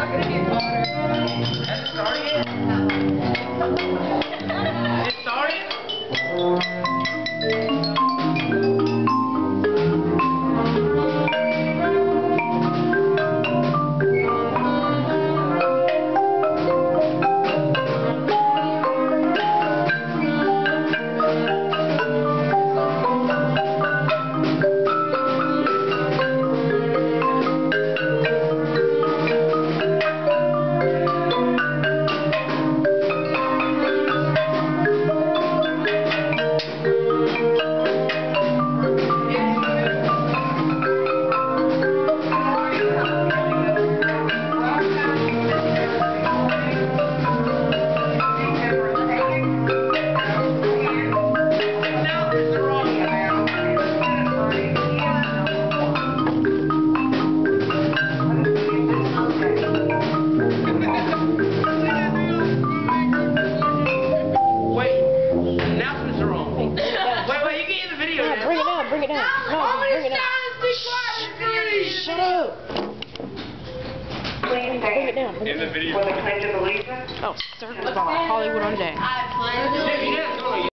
It started? Bring it down. No, bring it down. Shut up. Bring it down. In the video. Oh, sir, Hollywood Undead.